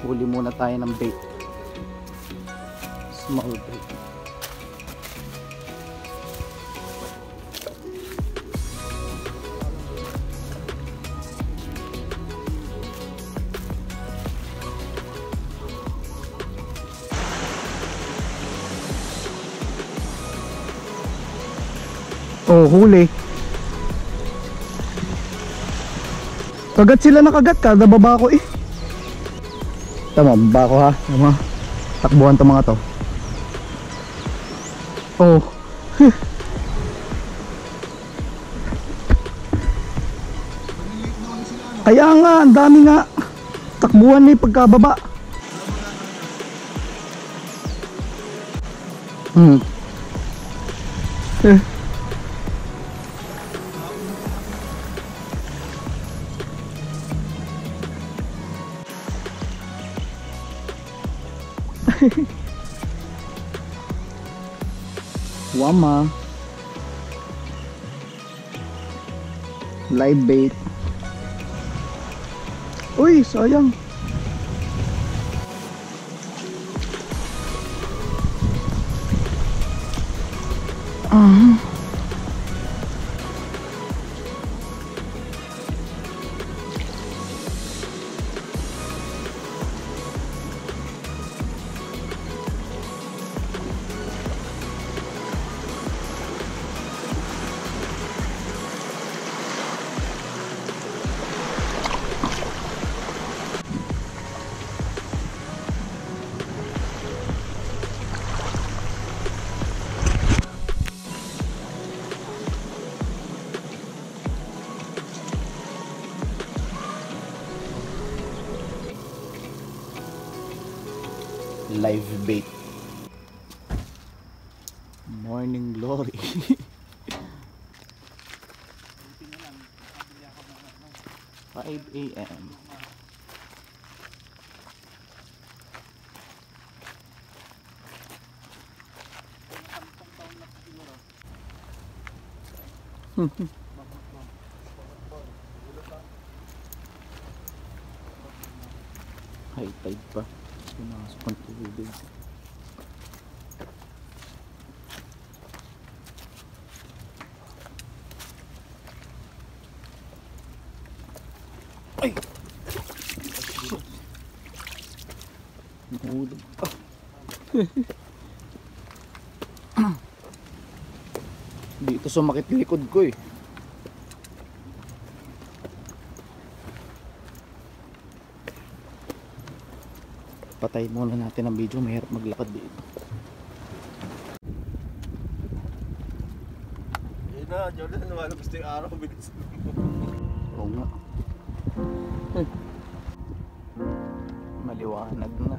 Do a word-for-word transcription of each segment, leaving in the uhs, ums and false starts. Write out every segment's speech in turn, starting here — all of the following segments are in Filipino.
huli muna tayo ng bait, small bait. Oh, huli. Kagat sila na kagat, kada baba ko eh. Tama, baba ko ha. Tama. Takbuhan to mga to. Oh. Kaya nga, ang dami nga. Takbuhan ni pagkababa. Hmm. Eh. Wama live bait. Uy, sayang. Ah. Live bait. Morning glory. five A M high tide pa. Pumasok ang tubig. Ay! Nahulog pa. Dito sumakit likod ko eh. Patay muna natin ang video, mahirap maglakad dito. Ayun na, Jordan, lumalabas na yung araw, bilis. Oo nga. Hmm. Maliwanag na.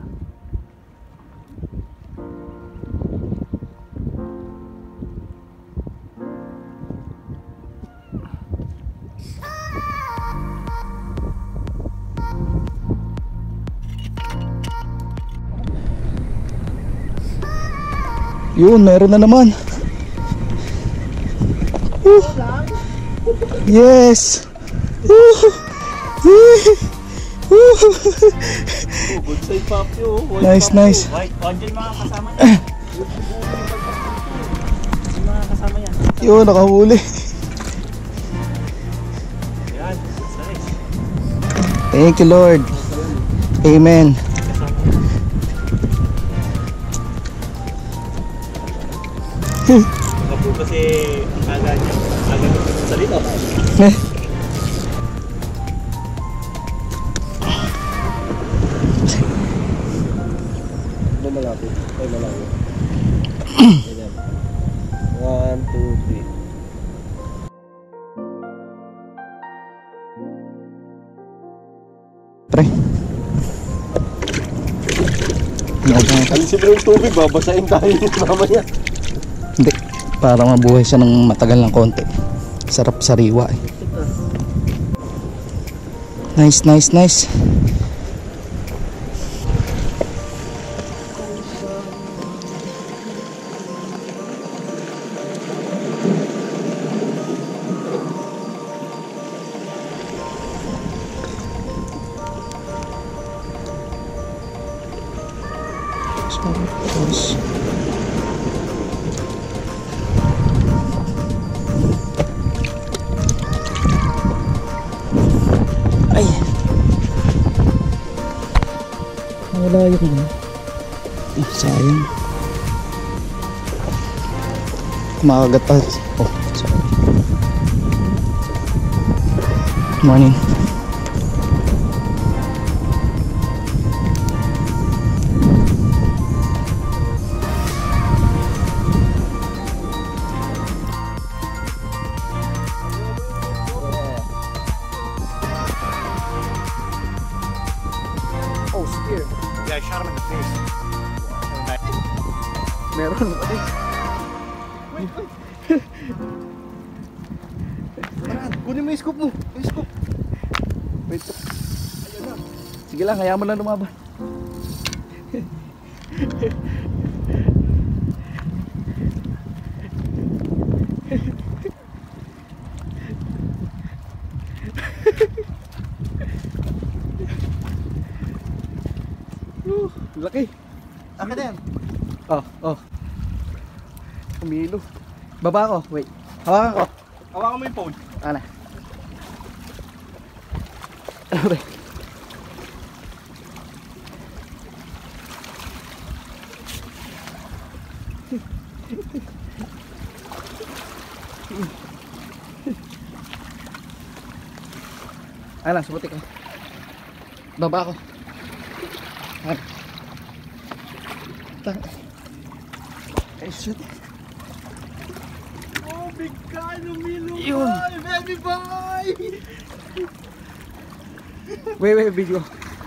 Yun, meron na naman. Uh, yes. Uh, uh, Good side papi oh. Nice, nice. White, andyan mga kasama niya. Yung mga kasama niya. Yun, nakahuli. Yan, nice. Thank you Lord. Amen. Nakapo kasi aga niya. Aga niya sa salita. Eh. Ano malapit? Ay malapit. Ayan. One, two, three. Pre. Alisin mo yung tubig, babasahin tayo mamaya. Hindi, para mabuhay siya ng matagal ng konti. Sarap sariwa eh. Nice, nice, nice. Santos. Ay! Wala yung ano. Ah, sayang. Kumakagat pa. Oh, sorry. Morning. Oh, spear. Yeah, I shot him in the face. Meron pa din. Kunin mo yung scoop mo. Yung scoop. Wait. Sige lang, hayaan mo lang lumaban. uh, laki. Akin na yan. Oh, oh. Umilo. Baba ko, wait. Hawakan ko. Hawakan mo yung phone. Ana. Aray. Alang, subutik ko. Baba ko. Ano? Tang. Ay, shit. Oh, big guy, lumilo Yun. boy, baby boy. Wait, wait, video.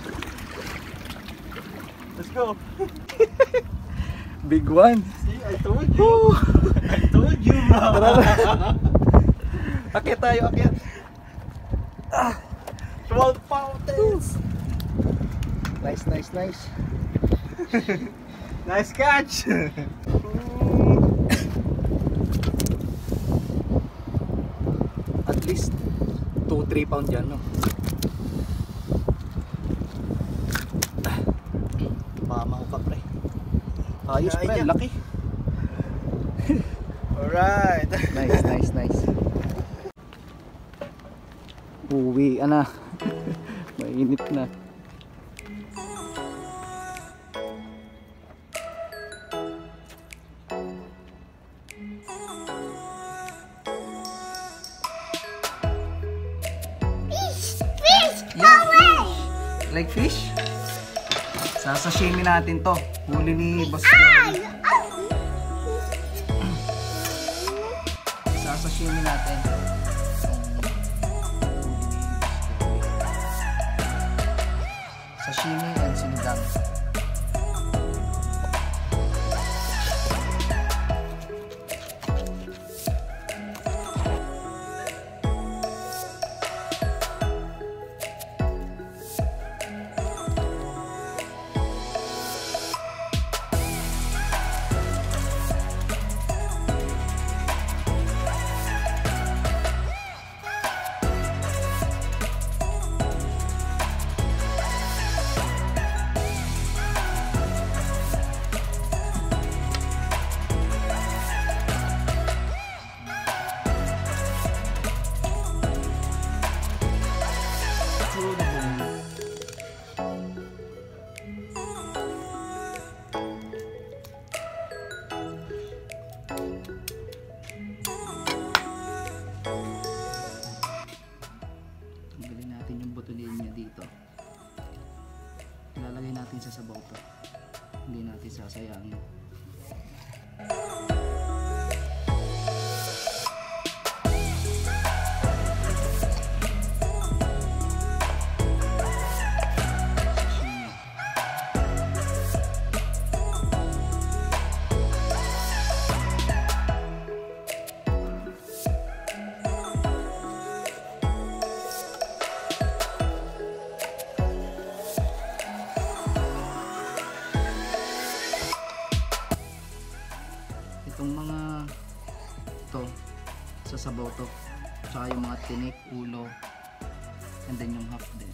Let's go. Big one. See, I told you. I told you, bro. Akyat tayo, akyat. twelve fountains. Nice, nice, nice. Nice catch. At least two to three pound yan, no? Mama ko pa, pre. Ayos, pre. Kaya. Laki. Alright. Nice, nice, nice. Uwi na. Mainit na. Like fish? Sasashimi natin to. Huli ni Boss Joey. Sasashimi natin. Sashimi and sinigang. Tanggalin natin yung butulin niya dito. Ilalagay natin sa sabaw to. Hindi natin sasayangin. Itong mga to sa sabaw to, tsaka yung mga tinik, ulo, and then yung half din.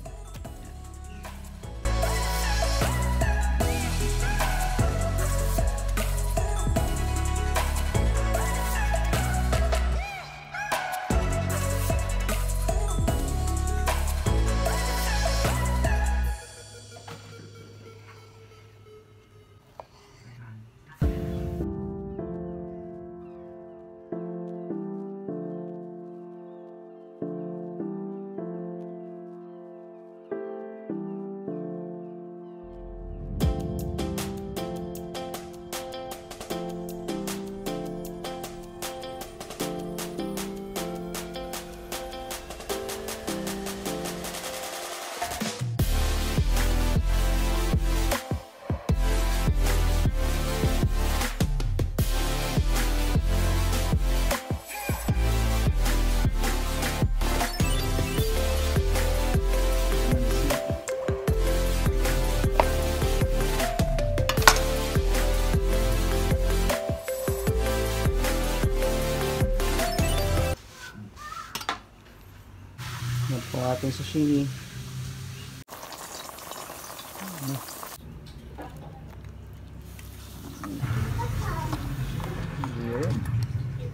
ating sashimi.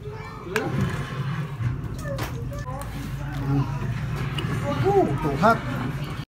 Tuhat.